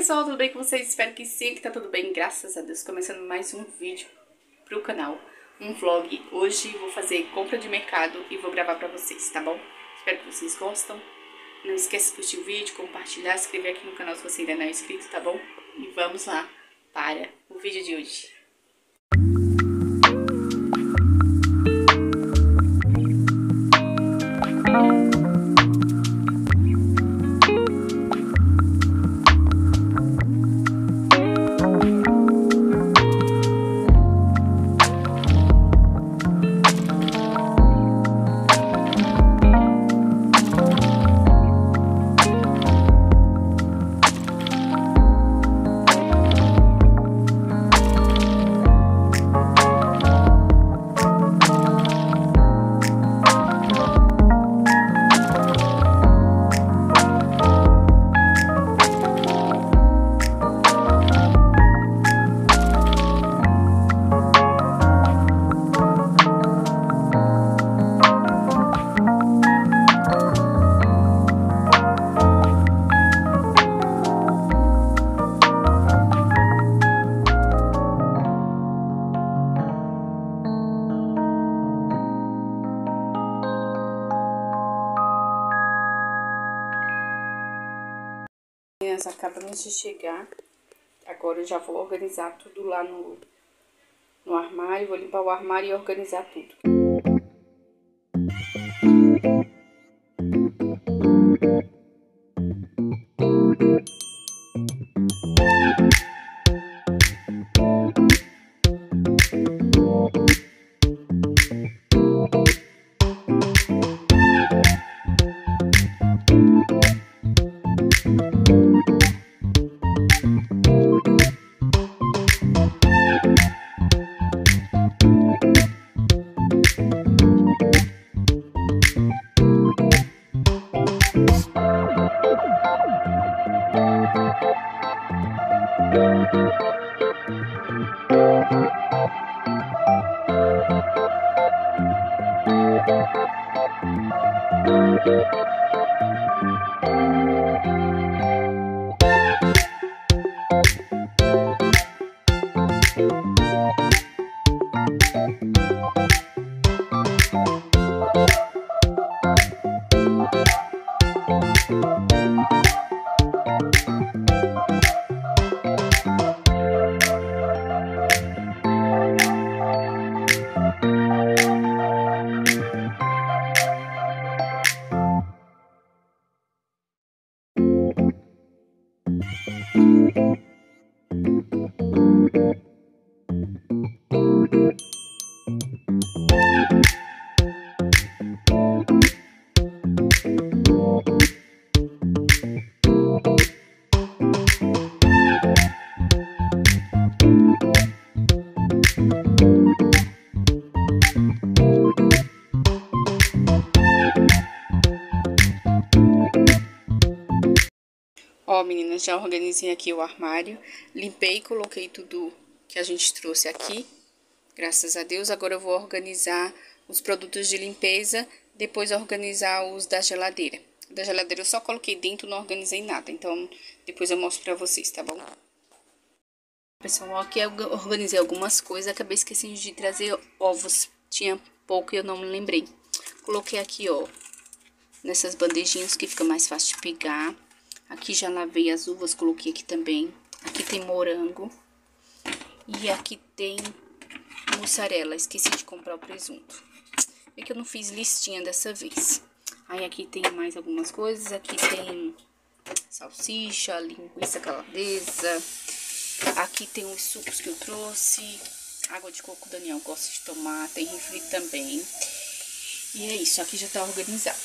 pessoal, tudo bem com vocês? Espero que sim, que tá tudo bem, graças a Deus. Começando mais um vídeo pro canal, um vlog. Hoje vou fazer compra de mercado e vou gravar pra vocês, tá bom? Espero que vocês gostem. Não esqueça de curtir o vídeo, compartilhar, se inscrever aqui no canal se você ainda não é inscrito, tá bom? E vamos lá para o vídeo de hoje. Acabamos de chegar, agora eu já vou organizar tudo lá no armário, vou limpar o armário e organizar tudo. Ó, meninas, já organizei aqui o armário, limpei e coloquei tudo que a gente trouxe aqui, graças a Deus. Agora eu vou organizar os produtos de limpeza, depois organizar os da geladeira. Da geladeira eu só coloquei dentro, não organizei nada, então depois eu mostro pra vocês, tá bom? Pessoal, aqui eu organizei algumas coisas, acabei esquecendo de trazer ovos, tinha pouco e eu não me lembrei. Coloquei aqui, ó, nessas bandejinhas que fica mais fácil de pegar. Aqui já lavei as uvas, coloquei aqui também. Aqui tem morango. E aqui tem mussarela. Esqueci de comprar o presunto. É que eu não fiz listinha dessa vez. Aí aqui tem mais algumas coisas. Aqui tem salsicha, linguiça calabresa. Aqui tem os sucos que eu trouxe. Água de coco, o Daniel gosta de tomar. Tem refri também. E é isso, aqui já tá organizado.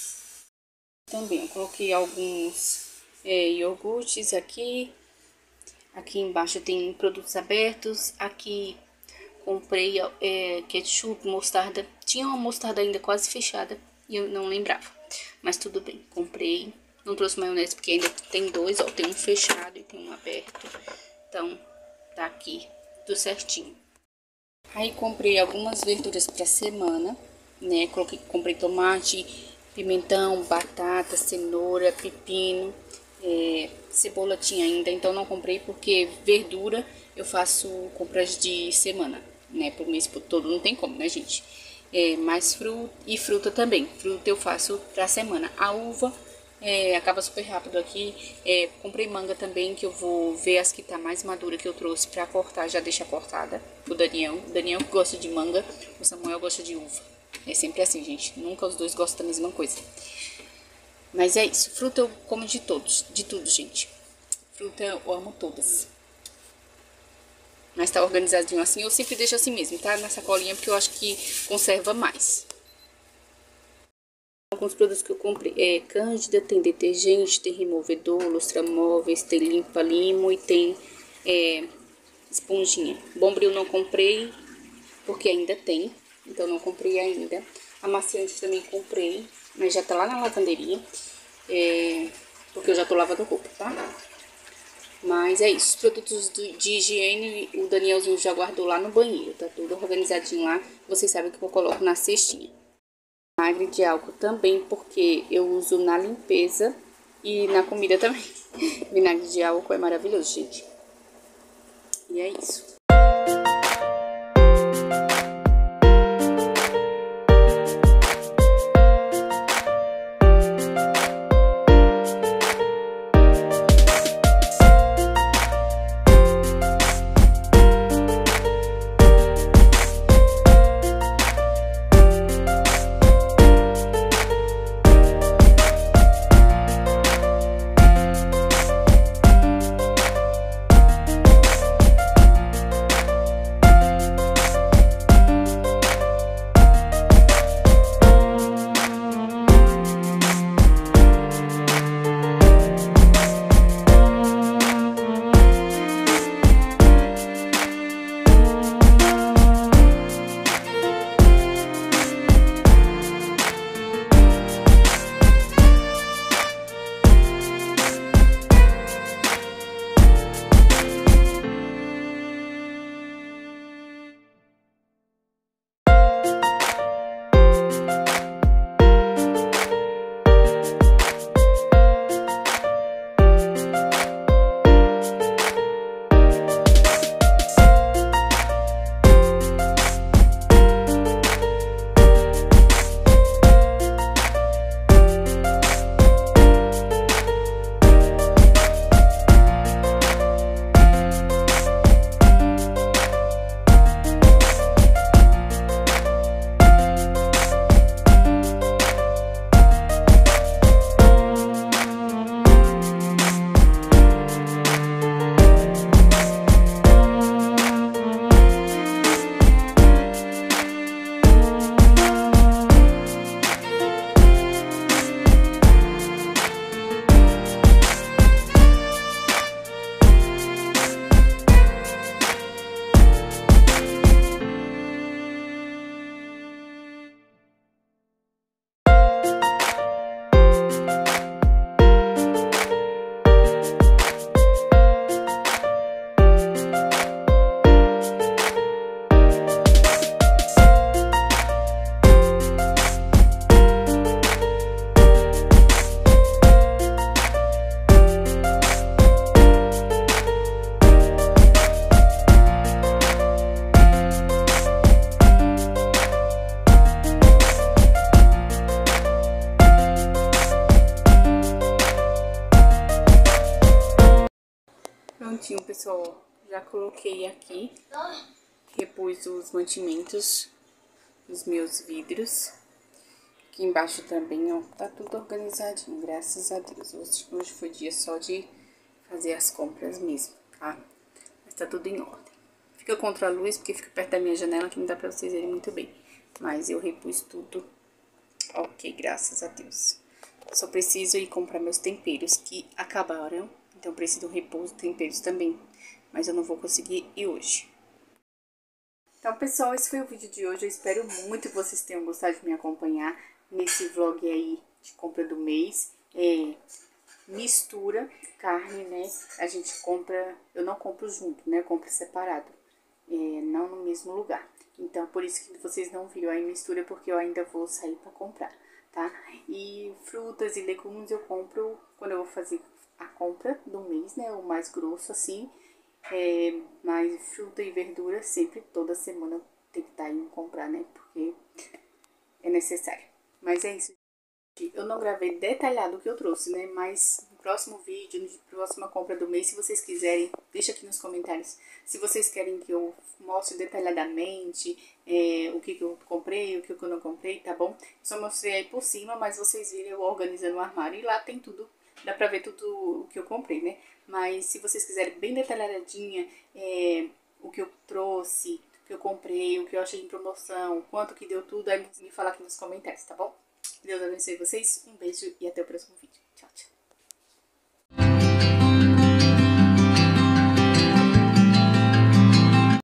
Também eu coloquei alguns iogurtes aqui. Aqui embaixo tem produtos abertos. Aqui comprei ketchup, mostarda. Tinha uma mostarda ainda quase fechada e eu não lembrava. Mas tudo bem, comprei. Não trouxe maionese porque ainda tem dois, ó. Tem um fechado e tem um aberto. Então, tá aqui tudo certinho. Aí comprei algumas verduras pra semana, né? Comprei tomate, pimentão, batata, cenoura, pepino. Cebola tinha ainda, então não comprei porque verdura eu faço compras de semana, né? Pro mês todo não tem como, né, gente? Mas fruta também. Fruta eu faço pra semana. A uva acaba super rápido aqui. Comprei manga também, que eu vou ver as que tá mais madura que eu trouxe pra cortar, já deixa cortada. O Daniel gosta de manga, o Samuel gosta de uva. É sempre assim, gente. Nunca os dois gostam da mesma coisa. Mas é isso. Fruta eu como de tudo, gente. Fruta eu amo todas. Mas tá organizadinho assim, eu sempre deixo assim mesmo, tá? Na sacolinha, porque eu acho que conserva mais. Alguns produtos que eu comprei Cândida, tem detergente, tem removedor, lustramóveis, tem limpa-limo e tem esponjinha. Bombril não comprei, porque ainda tem, então não comprei ainda. Amaciante também comprei, mas já tá lá na lavanderia, porque eu já tô lavando roupa, tá? Mas é isso, os produtos de higiene o Danielzinho já guardou lá no banheiro, tá tudo organizadinho lá. Vocês sabem que eu coloco na cestinha. Vinagre de álcool também, porque eu uso na limpeza e na comida também. Vinagre de álcool é maravilhoso, gente. E é isso. Prontinho, pessoal, já coloquei aqui, repus os mantimentos dos meus vidros. Aqui embaixo também, ó, tá tudo organizadinho, graças a Deus. Hoje foi dia só de fazer as compras mesmo, tá? Mas tá tudo em ordem. Fica contra a luz, porque fica perto da minha janela, que não dá pra vocês verem muito bem. Mas eu repus tudo ok, graças a Deus. Só preciso ir comprar meus temperos, que acabaram. Então, preciso repor os temperos também. Mas eu não vou conseguir ir hoje. Então, pessoal, esse foi o vídeo de hoje. Eu espero muito que vocês tenham gostado de me acompanhar nesse vlog aí de compra do mês. Mistura carne, né? A gente compra, eu não compro junto, né? Eu compro separado, não no mesmo lugar. Então, por isso que vocês não viram aí mistura, porque eu ainda vou sair pra comprar, tá? E frutas e legumes eu compro quando eu vou fazer a compra do mês, né? O mais grosso, assim. Mas fruta e verdura sempre, toda semana tem que estar indo comprar, né? Porque é necessário. Mas é isso. Eu não gravei detalhado o que eu trouxe, né? Mas no próximo vídeo, na próxima compra do mês, se vocês quiserem, deixa aqui nos comentários. Se vocês querem que eu mostre detalhadamente o que eu comprei, o que eu não comprei, tá bom? Só mostrei aí por cima, mas vocês viram eu organizando o armário e lá tem tudo. Dá pra ver tudo o que eu comprei, né? Mas se vocês quiserem bem detalhadinha, o que eu trouxe, o que eu comprei, o que eu achei em promoção, quanto que deu tudo, aí me fala aqui nos comentários, tá bom? Deus abençoe vocês, um beijo e até o próximo vídeo. Tchau, tchau.